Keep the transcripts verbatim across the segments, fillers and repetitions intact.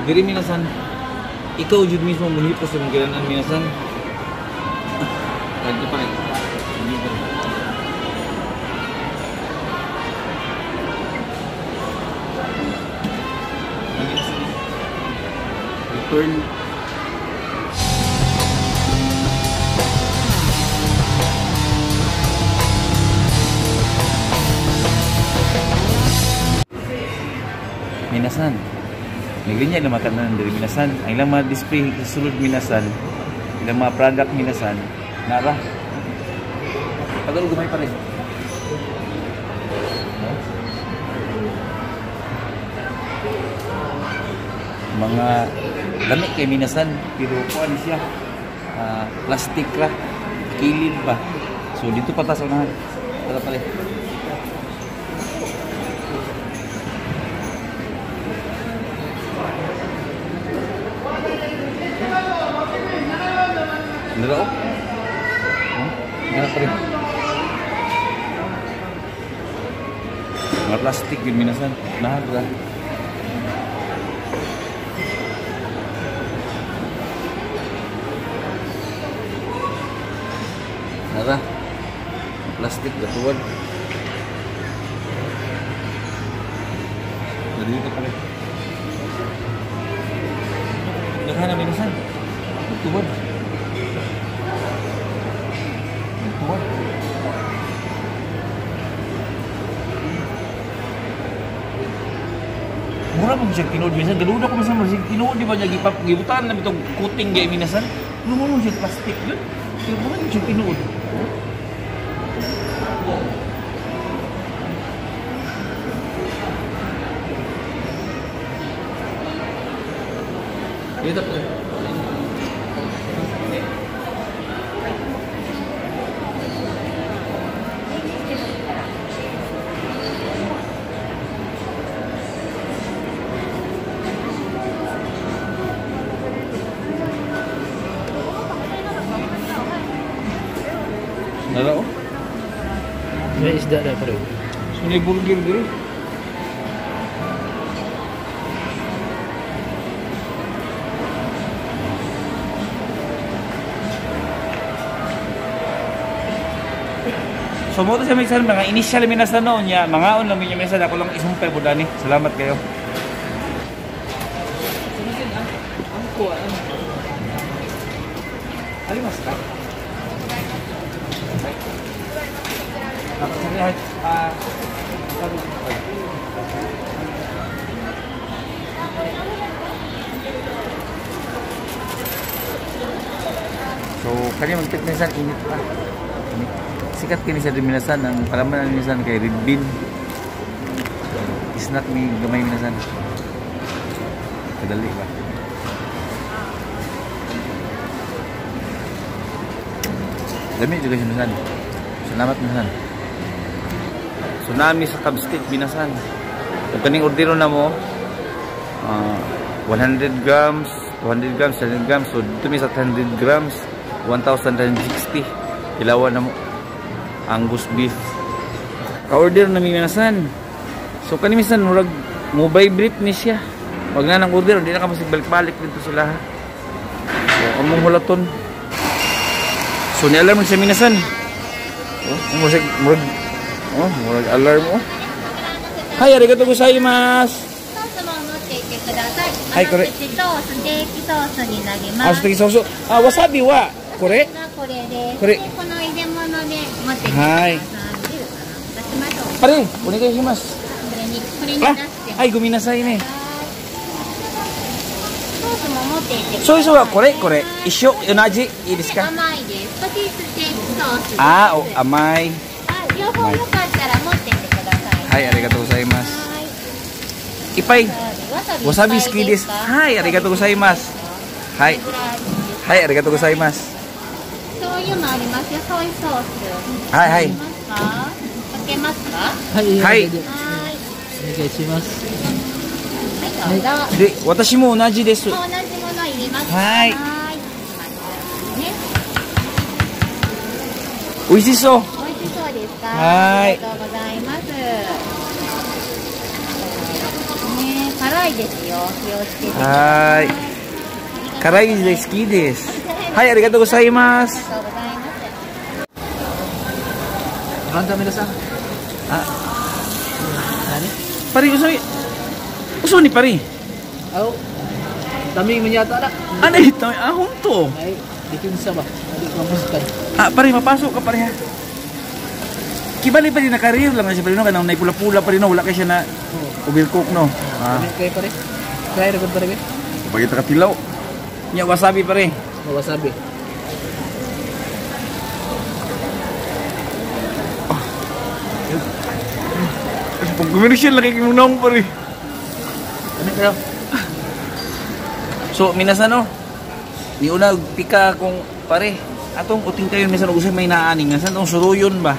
Diri minasan, ikaw jud mismo manghipos sa mga kailangan minasan. Lagi pa rin. Return. Minasan. Naglinya na makanan dari minasan. Ang ilang mga display sulod minasan. Ilang mga product minasan. Nara. Pagod gumay pa rin. Mga lamig kay minasan. Pero kuan siya. Uh, plastic ra. Kilid ba. So dito patas unahan. Tara pala. Nara o? Hmm? Nara pa rin. Mga plastic yun minasan. Nahara. Nara. Plastic gatuan. Jadi dito pa rin. Nara na minasan. Gatuan. Mura pag siya tinood minsan, galuda ko minsan siya tinood, di ba niya gipap, gibutan na itong kuting gaya minasan, lumulong siya plastic yun, kaya mura pag siya tinood. Ito po. Nara o? May isda na pa rin. So, may burger dito. So, mo ito siya may isang mga initial minasan noon niya. Mga on lang yung minasan. Ako lang isumpay po dani. Salamat kayo. Sumasin ang ang kuha. Alimas ka? So, kanya mag-tip minsan, init pa. Init. Sikat kini sa minasan, ang palaman ng minasan kay Red Bean. Snack ni gamay minasan. Kadali ba? Dami juga si minasan. Salamat minasan. Tsunami sa Cubstick binasan. Kung kaning ordero na mo uh, one hundred grams, two hundred grams, three hundred grams, so dito may sa one hundred grams, one thousand sixty. Ilawan na mo Angus beef. Ka-order na mi binasan. So kani minsan murag mo vibrate ni siya. Wag na nang order, di na ka masig balik-balik dito sila. So among hulaton. So ni alarm sa minasan. Oh, murag murag oh, murag alarm oh. Hai, arigatou gozaimasu. Hai, kore. Ah, steak sauce. Ah, wasabi wa kore? Kore. Hai. Pare, onegai shimasu. Ah, hai, gominasai ne. Soy sauce wa kore kore. Issho, onaji, ii desu ka? Amai desu. Ah, oh, amai. Hai, arigatou gozaimasu. Ipai. Wasabi好きです。はい、ありがとうございます。はい。はい、ありがとうございます。 醤油もありますよ、ソイソース。 はいはい。 かけますか？ はい。 はい。 お願いします。 はい、どうぞ。 で、私も同じです。 同じもの入れますか？ はいはい。 美味しそう。 美味しそうですか？ はいありがとうございます。ね、辛辛いですよ。気をつけてください。 はい。辛いで好きです。はい、ありがとうございまあす。 りがとうございます。 Manda minasan. Ah, Nani? pare, usoy. Uso ni pare. Aw. Daming menyata na. Ano ito? Ahon to. Ay, dikinsa ba? Hindi ko mamaskan. Ah, pare, mapasok ka pare ha. Kibali pa din na career lang na siya pare no. Kanang naipula-pula pa rin no. Wala kayo siya na Oh. overcook no. Ah, Kami kay pare. Kaya ra pare kay. bagay ta katilaw. Nya wasabi pare. Wasabi. Pag commercial lagi kang unang pare. Ano kayo? So, minasan no. Ni una pika kung pare. Atong uting kayo minsan usay may naaning. Minsan tong suruyon ba?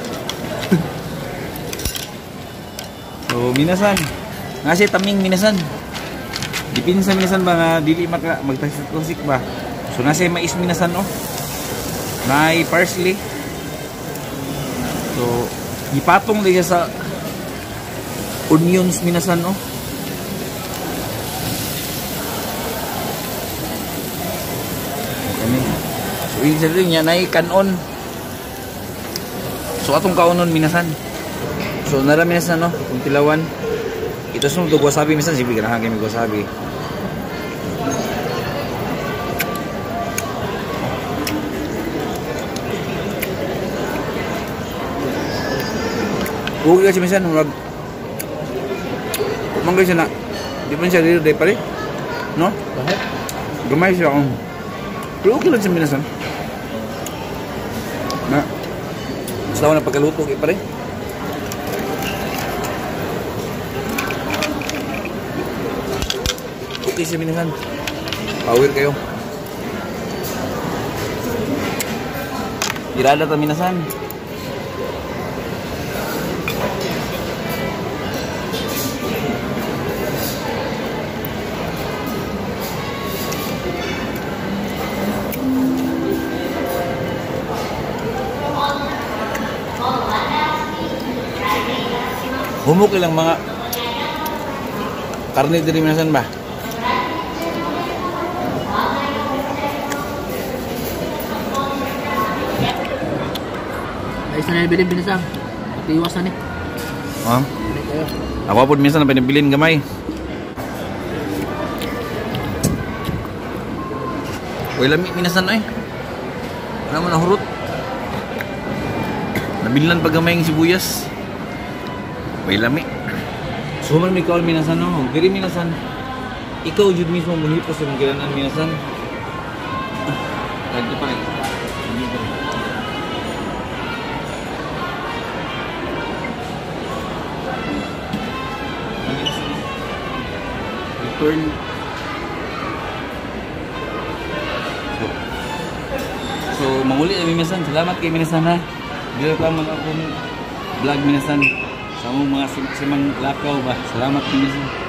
So, minasan. Nga siya taming minasan. Dipin sa minasan ba nga dili maka magtasik ba? So, nasa mais minasan no. May parsley. So, ipatong din siya sa onions minasan no. Kani. So, ibig sabihin niya na kanon. So, atong kaunon minasan. So, nara minasan no, kung tilawan. Ito sunod og wasabi minsan sige ganahan kay mig wasabi. Huwag kasi minsan mag manggay siya na di pa siya dito day pare no? Bakit? Gamay siya kung pero okay lang siya minasan na basta na pagkaluto kay pare. Okay siya minasan. Power kayo. Irada ta minasan. Humok ilang mga karne diri minasan ba? Ay, sana bilin binasang. Tiwas na ni. Ha? Ano kayo? Ako po minsan na pinibilin gamay. Uy, lami minasan ay. Wala mo nahurot. Nabilan pa gamay ng sibuyas. Uy, lami. So, man may call minasan no. Diri minasan. Ikaw yun mismo munipos sa mga kailanan minasan. Kahit pa rin. Return. So, so manguli kami minasan. Salamat kay minasan ha. Dito pa mga akong vlog minasan. Sa mga simang lakaw ba. Salamat kay minasan.